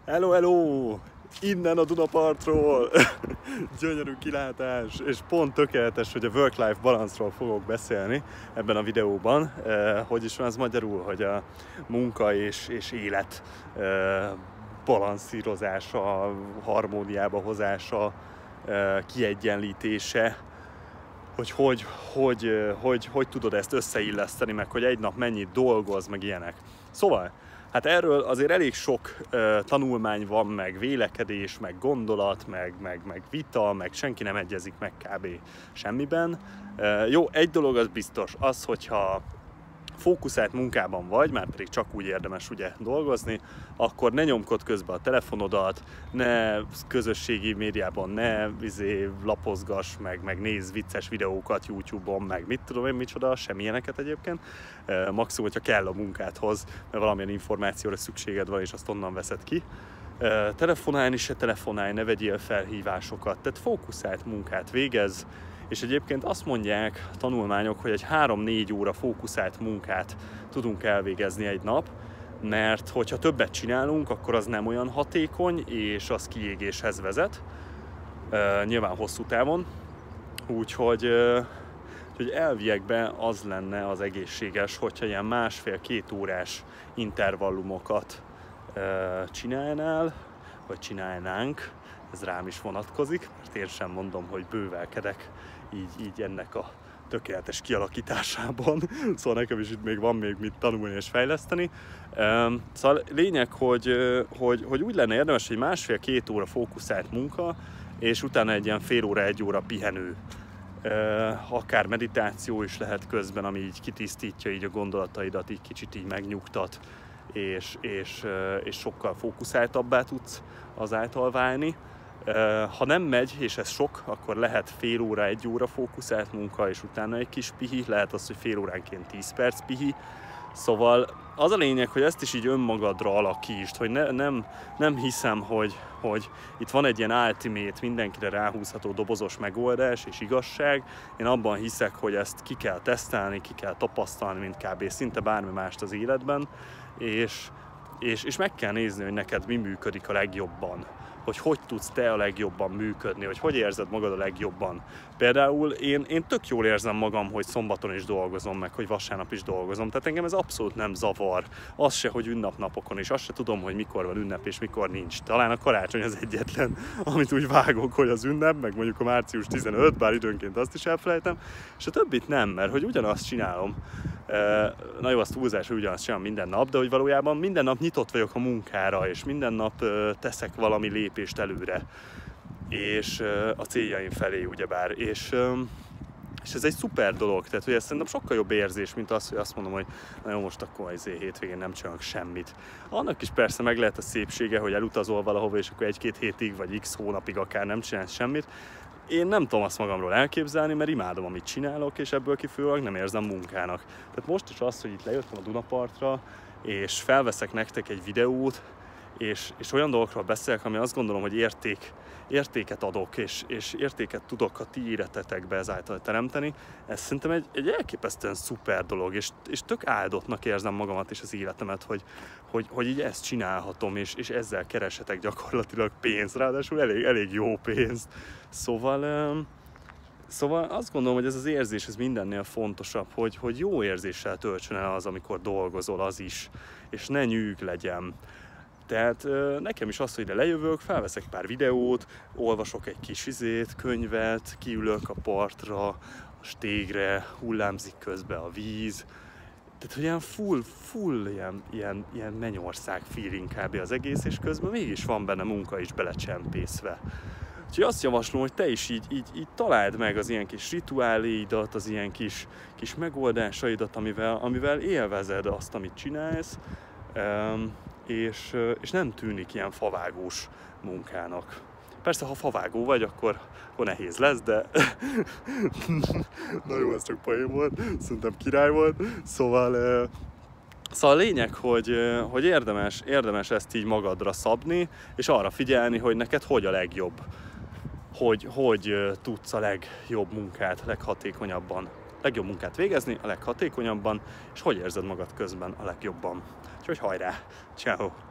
Hello, hello! Innen a Dunapartról! Gyönyörű kilátás, és pont tökéletes, hogy a work-life balance-ról fogok beszélni ebben a videóban. Hogy is van ez magyarul, hogy a munka és élet balanszírozása, harmóniába hozása, kiegyenlítése, hogy tudod ezt összeilleszteni, meg hogy egy nap mennyit dolgoz, meg ilyenek. Szóval, hát erről azért elég sok tanulmány van, meg vélekedés, meg gondolat, meg vita, meg senki nem egyezik meg kb. Semmiben. Jó, egy dolog az biztos, az, hogyha fókuszált munkában vagy, már pedig csak úgy érdemes ugye dolgozni, akkor ne nyomkod közbe a telefonodat, ne közösségi médiában ne lapozgass, meg nézz vicces videókat YouTube-on, meg mit tudom én micsoda, semmilyeneket egyébként. Maximum, hogyha kell a munkádhoz, mert valamilyen információra szükséged van, és azt onnan veszed ki. Telefonálni se telefonálj, ne vegyél felhívásokat, tehát fókuszált munkát végezz. És egyébként azt mondják a tanulmányok, hogy egy 3-4 óra fókuszált munkát tudunk elvégezni egy nap, mert hogyha többet csinálunk, akkor az nem olyan hatékony, és az kiégéshez vezet, nyilván hosszú távon. Úgyhogy elviekben az lenne az egészséges, hogyha ilyen 1,5-2 órás intervallumokat csinálnál, vagy csinálnánk. Ez rám is vonatkozik, mert én sem mondom, hogy bővelkedek így ennek a tökéletes kialakításában. Szóval nekem is itt még van mit tanulni és fejleszteni. Szóval lényeg, hogy úgy lenne érdemes, hogy 1,5-2 óra fókuszált munka, és utána egy ilyen fél óra, 1 óra pihenő. Akár meditáció is lehet közben, ami így kitisztítja így a gondolataidat, így kicsit így megnyugtat, és sokkal fókuszáltabbá tudsz azáltal válni. Ha nem megy, és ez sok, akkor lehet fél óra, 1 óra fókuszált munka, és utána egy kis pihi, lehet az, hogy fél óránként 10 perc pihi. Szóval az a lényeg, hogy ezt is így önmagadra alakítsd, hogy nem hiszem, hogy itt van egy ilyen ultimate, mindenkire ráhúzható dobozos megoldás és igazság. Én abban hiszek, hogy ezt ki kell tesztelni, ki kell tapasztalni, mint kb. Szinte bármi mást az életben, és meg kell nézni, hogy neked mi működik a legjobban. Hogy tudsz te a legjobban működni, hogy érzed magad a legjobban. Például én tök jól érzem magam, hogy szombaton is dolgozom, meg hogy vasárnap is dolgozom, tehát engem ez abszolút nem zavar. Az se, hogy ünnepnapokon is, azt se tudom, hogy mikor van ünnep és mikor nincs. Talán a karácsony az egyetlen, amit úgy vágok, hogy az ünnep, meg mondjuk a március 15, bár időnként azt is elfelejtem, és a többit nem, mert hogy ugyanazt csinálom. Na jó, az túlzás, hogy ugyanazt csinálom minden nap, de hogy valójában minden nap nyitott vagyok a munkára, és minden nap teszek valami lépést előre, és a céljaim felé ugyebár, és ez egy szuper dolog, tehát hogy ez szerintem sokkal jobb érzés, mint az, hogy azt mondom, hogy na jó, most akkor hétvégén nem csinálok semmit. Annak is persze meg lehet a szépsége, hogy elutazol valahova, és akkor 1-2 hétig, vagy x hónapig akár nem csinálsz semmit. Én nem tudom azt magamról elképzelni, mert imádom, amit csinálok, és ebből kifolyólag nem érzem munkának. Tehát most is az, hogy itt lejöttem a Dunapartra, és felveszek nektek egy videót, és olyan dolgokról beszélek, ami azt gondolom, hogy értéket adok, és értéket tudok a ti életetekbe ezáltal teremteni. Ez szerintem egy elképesztően szuper dolog, és tök áldottnak érzem magamat és az életemet, hogy így ezt csinálhatom, és ezzel kereshetek gyakorlatilag pénzt, ráadásul elég jó pénzt. Szóval azt gondolom, hogy ez az érzés ez mindennél fontosabb, hogy jó érzéssel töltsön el az, amikor dolgozol, az is, és ne nyűg legyen. Tehát nekem is az, hogy ide lejövök, felveszek pár videót, olvasok egy kis könyvet, kiülök a partra, a stégre, hullámzik közbe a víz. Tehát, hogy ilyen full ilyen mennyország feeling kb. Az egész, és közben mégis van benne munka is belecsempészve. Úgyhogy azt javaslom, hogy te is így találd meg az ilyen kis rituáléidat, az ilyen kis megoldásaidat, amivel élvezed azt, amit csinálsz, és nem tűnik ilyen favágós munkának. Persze, ha favágó vagy, akkor nehéz lesz, de na jó, ez csak poén volt, szerintem király volt. Szóval a lényeg, hogy érdemes ezt így magadra szabni, és arra figyelni, hogy neked hogy a legjobb. Hogy tudsz a legjobb munkát, legjobb munkát végezni, a leghatékonyabban, és hogy érzed magad közben a legjobban. Úgyhogy hajrá! Ciao.